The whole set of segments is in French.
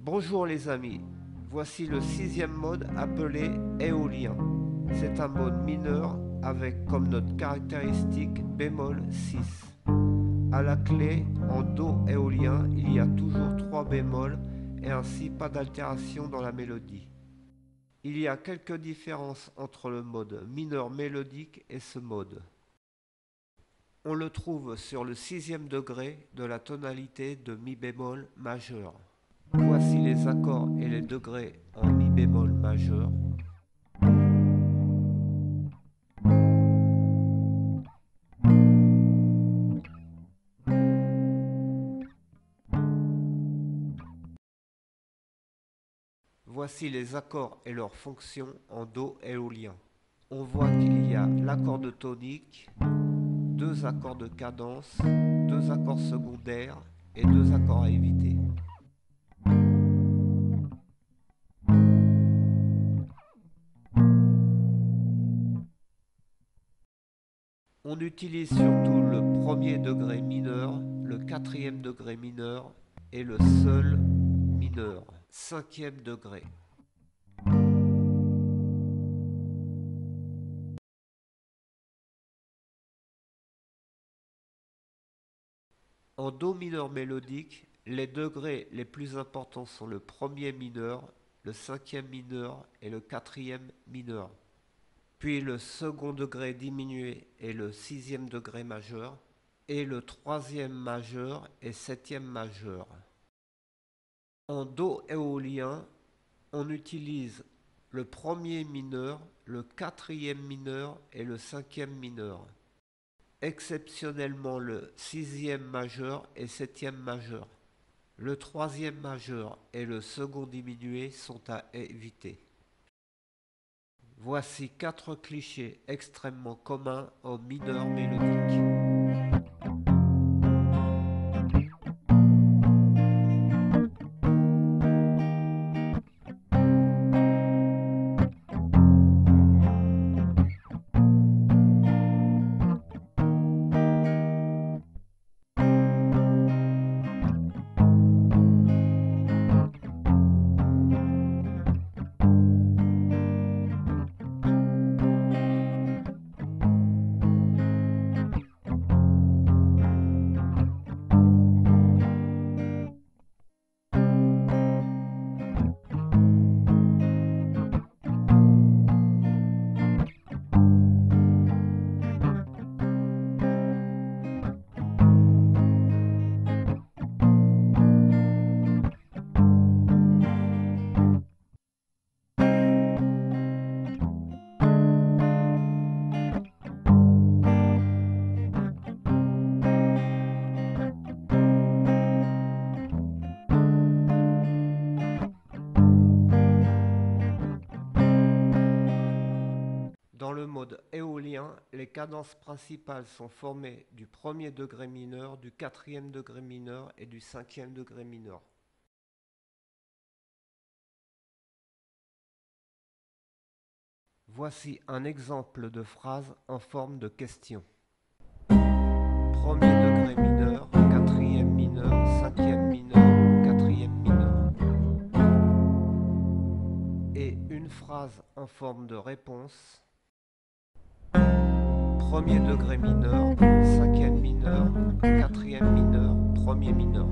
Bonjour les amis, voici le sixième mode appelé éolien. C'est un mode mineur avec comme note caractéristique bémol 6. À la clé, en do éolien, il y a toujours 3 bémols et ainsi pas d'altération dans la mélodie. Il y a quelques différences entre le mode mineur mélodique et ce mode. On le trouve sur le sixième degré de la tonalité de mi bémol majeur. Voici les accords et les degrés en mi bémol majeur. Voici les accords et leurs fonctions en do éolien. On voit qu'il y a l'accord de tonique, 2 accords de cadence, 2 accords secondaires et 2 accords à éviter. On utilise surtout le premier degré mineur, le quatrième degré mineur et le seul mineur, cinquième degré. En do mineur mélodique, les degrés les plus importants sont le premier mineur, le cinquième mineur et le quatrième mineur. Puis le second degré diminué et le sixième degré majeur, et le troisième majeur et septième majeur. En do éolien, on utilise le premier mineur, le quatrième mineur et le cinquième mineur. Exceptionnellement le sixième majeur et septième majeur. Le troisième majeur et le second diminué sont à éviter. Voici 4 clichés extrêmement communs en mineur mélodique. Dans le mode éolien, les cadences principales sont formées du premier degré mineur, du quatrième degré mineur et du cinquième degré mineur. Voici un exemple de phrase en forme de question. Premier degré mineur, quatrième mineur, cinquième mineur, quatrième mineur. Et une phrase en forme de réponse. Premier degré mineur, cinquième mineur, quatrième mineur, premier mineur.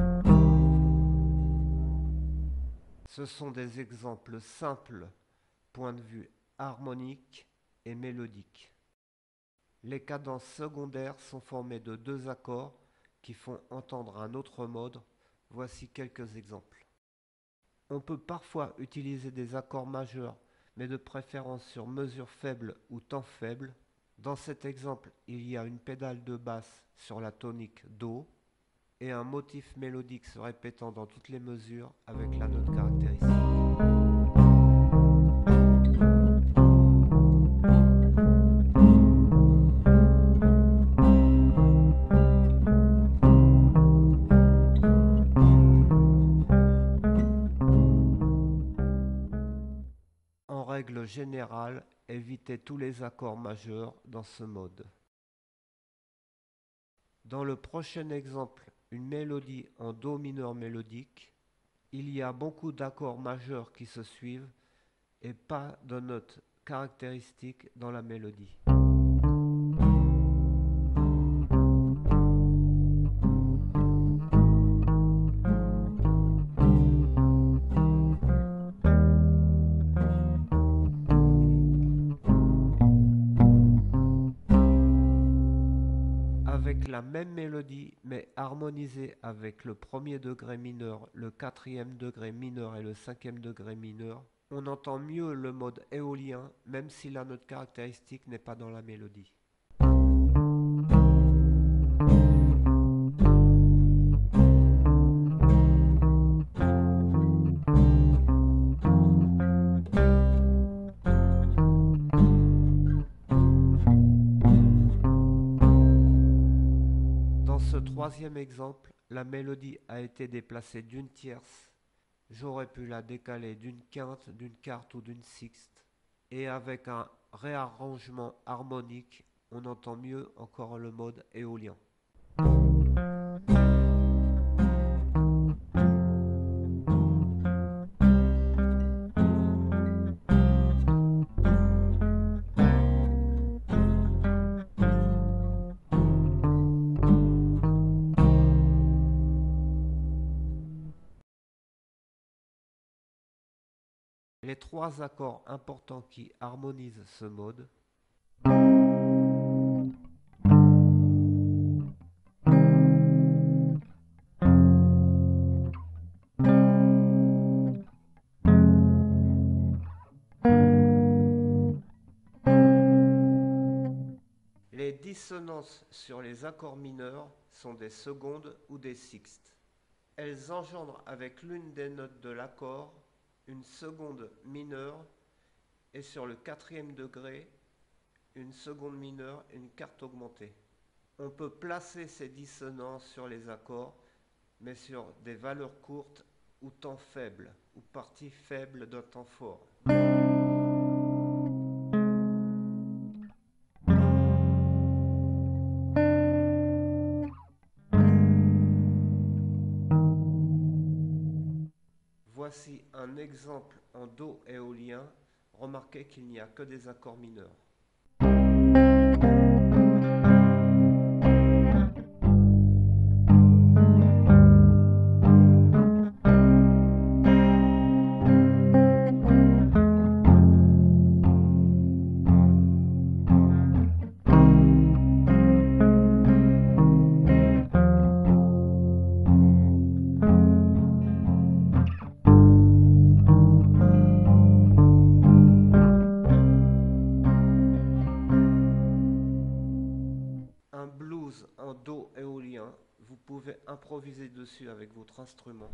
Ce sont des exemples simples, point de vue harmonique et mélodique. Les cadences secondaires sont formées de 2 accords qui font entendre un autre mode. Voici quelques exemples. On peut parfois utiliser des accords majeurs, mais de préférence sur mesure faible ou temps faible. Dans cet exemple, il y a une pédale de basse sur la tonique Do et un motif mélodique se répétant dans toutes les mesures avec la note caractéristique. En règle générale, évitez tous les accords majeurs dans ce mode. Dans le prochain exemple, une mélodie en do mineur mélodique, Il y a beaucoup d'accords majeurs qui se suivent et pas de notes caractéristiques dans la mélodie. Avec la même mélodie, mais harmonisée avec le premier degré mineur, le quatrième degré mineur et le cinquième degré mineur, on entend mieux le mode éolien, même si la note caractéristique n'est pas dans la mélodie. Dans ce troisième exemple, la mélodie a été déplacée d'une tierce. J'aurais pu la décaler d'une quinte, d'une quarte ou d'une sixte. Et avec un réarrangement harmonique, on entend mieux encore le mode éolien. Les trois accords importants qui harmonisent ce mode . Les dissonances sur les accords mineurs sont des secondes ou des sixtes. Elles engendrent avec l'une des notes de l'accord une seconde mineure et sur le quatrième degré, une seconde mineure et une quarte augmentée. On peut placer ces dissonances sur les accords, mais sur des valeurs courtes ou temps faibles, ou parties faibles d'un temps fort. Voici un exemple en Do éolien. Remarquez qu'il n'y a que des accords mineurs. Un blues en Do éolien, vous pouvez improviser dessus avec votre instrument.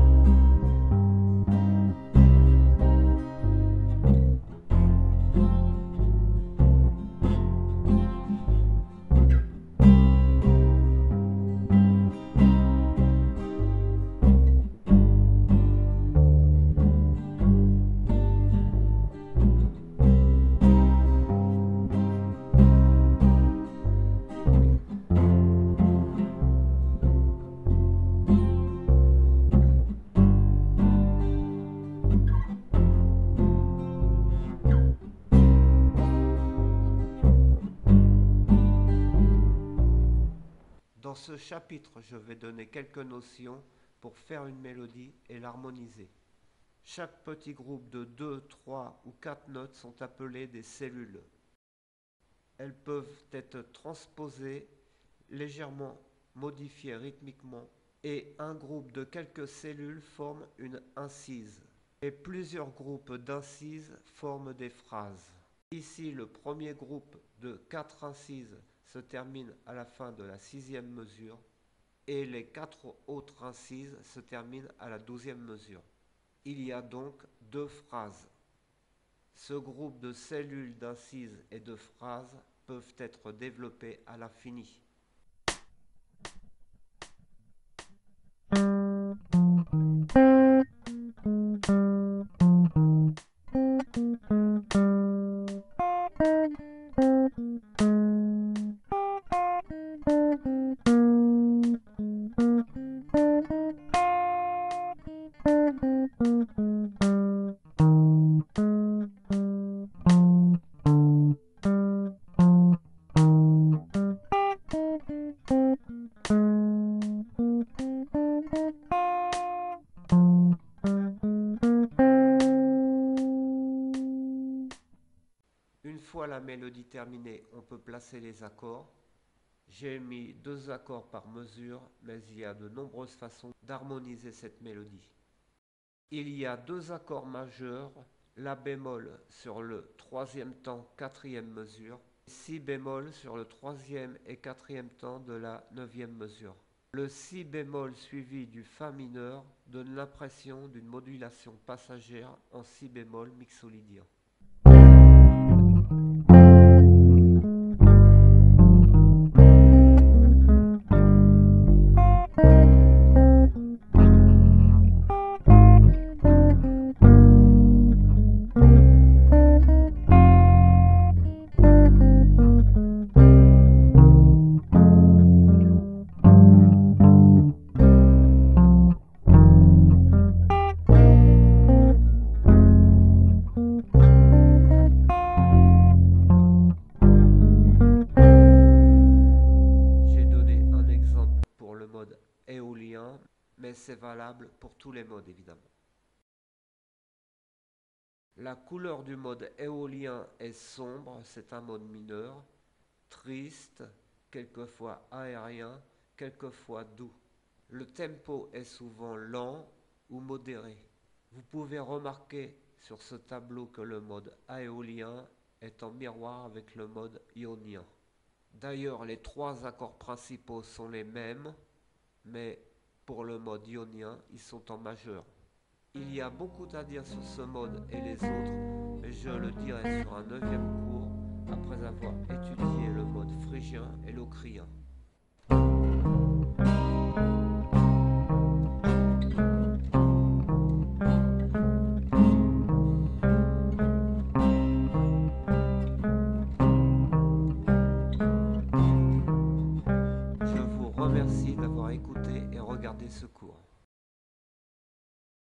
Dans ce chapitre, je vais donner quelques notions pour faire une mélodie et l'harmoniser. Chaque petit groupe de 2, 3 ou 4 notes sont appelés des cellules. Elles peuvent être transposées, légèrement modifiées rythmiquement, et un groupe de quelques cellules forme une incise. Et plusieurs groupes d'incises forment des phrases. Ici, le premier groupe de 4 incises se termine à la fin de la 6e mesure et les 4 autres incises se terminent à la 12e mesure. Il y a donc 2 phrases. Ce groupe de cellules d'incises et de phrases peuvent être développés à l'infini. la mélodie terminée, on peut placer les accords. J'ai mis 2 accords par mesure, mais il y a de nombreuses façons d'harmoniser cette mélodie. Il y a 2 accords majeurs, La bémol sur le 3e temps 4e mesure, Si bémol sur le 3e et 4e temps de la 9e mesure. Le Si bémol suivi du Fa mineur donne l'impression d'une modulation passagère en Si bémol mixolydien. Éolien, mais c'est valable pour tous les modes évidemment. La couleur du mode éolien est sombre, c'est un mode mineur, triste, quelquefois aérien, quelquefois doux. Le tempo est souvent lent ou modéré. Vous pouvez remarquer sur ce tableau que le mode aéolien est en miroir avec le mode ionien. D'ailleurs, les 3 accords principaux sont les mêmes, mais pour le mode ionien, ils sont en majeur. Il y a beaucoup à dire sur ce mode et les autres, mais je le dirai sur un 9e cours après avoir étudié le mode phrygien et locrien. Je vous remercie d'avoir écouté et regardé ce cours.